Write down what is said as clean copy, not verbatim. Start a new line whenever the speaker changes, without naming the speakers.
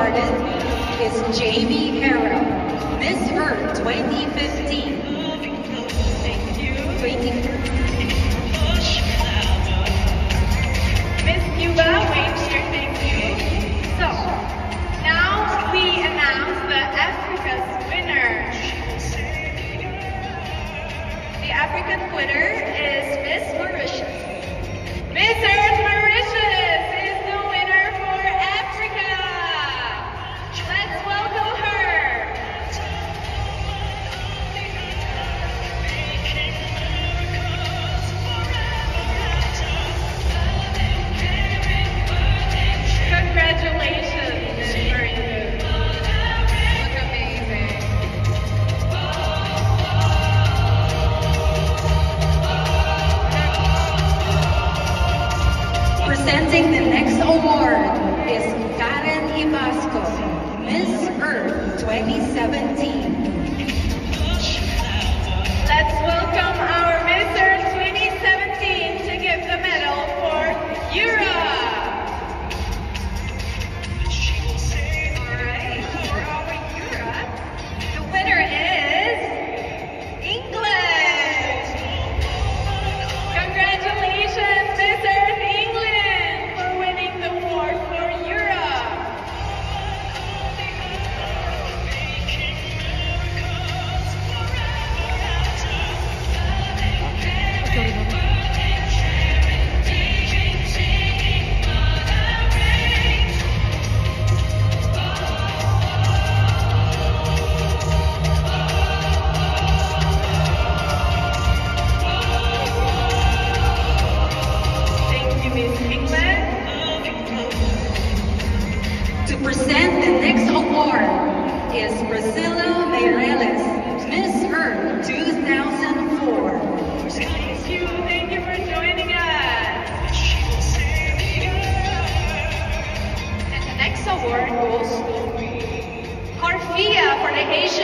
awarded is Jamie Harrell, Miss Earth 2015.
Thank you.
2015.
Miss Cuba, wave here, thank you. So, now we announce the Africa's winner. The African winner is Miss Mauritius. Miss Earth Mauritius is the winner for Africa. Let's welcome her. Congratulations, Miss Mauritius. Look amazing.
Presenting the next award is Karen Ibasco, Miss Earth 2017.
Let's welcome our Miss Earth 2017 to give the medal for Europe. Alright, for our Europe, the winner is England. Congratulations, Miss Earth England, for winning the award for Europe. Thank you, Miss England.
To present the next award is Priscilla Meireles, Miss Earth 2004.
Thank you for joining us. And the next award goes to Harfia for the Haitian